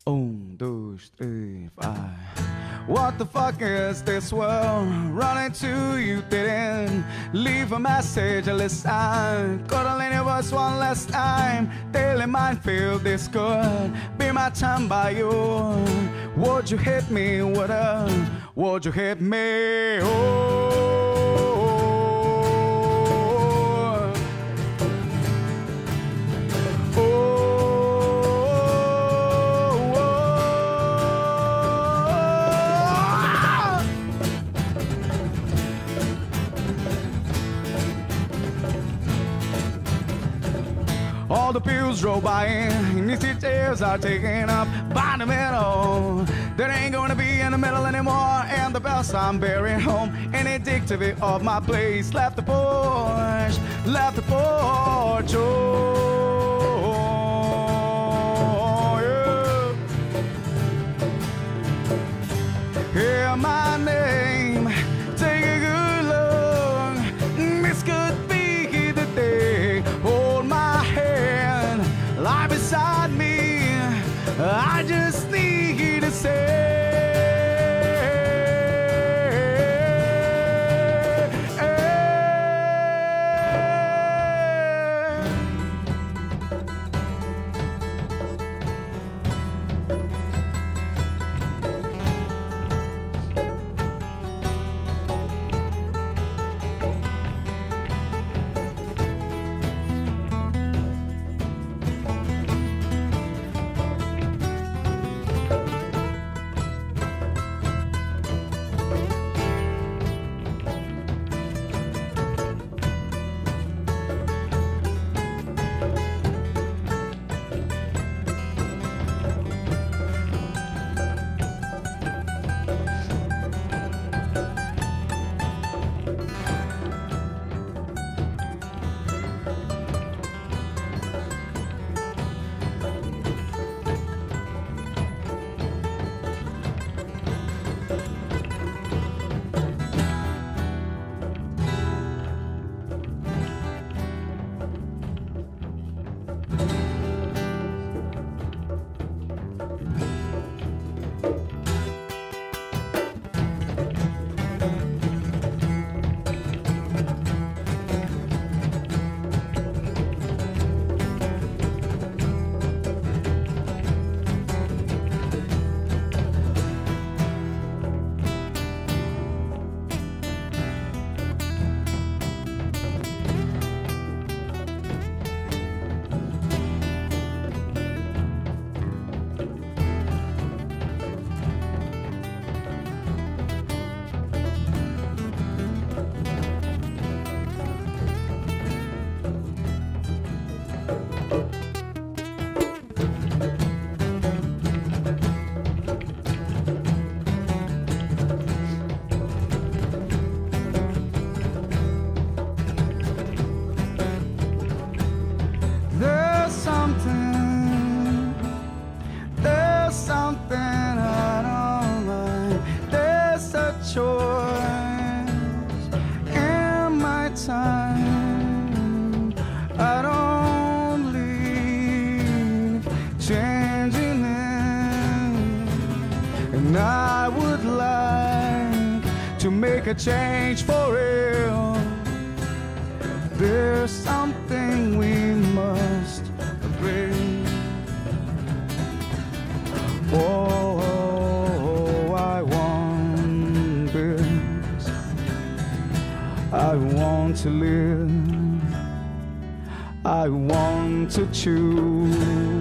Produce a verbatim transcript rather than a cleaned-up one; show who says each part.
Speaker 1: Um, dois, três, vai. What the fuck is this world? Running to you, didn't leave a message, a listen. Couldn't leave your voice one last time. Daily mind feel this good. Be my time by you. Would you hit me with a? Would you hit me? Oh. All the pills roll by in, these details are taken up by the middle. There ain't gonna be in the middle anymore, and the bells I'm burying home. And addictive of my place, left the porch, left the porch, oh, yeah. Hear my name, take a good look, this could be the day. Hold my hand, lie beside me, I just need to say. A change for real. There's something we must agree. Oh, I want this. I want to live. I want to choose.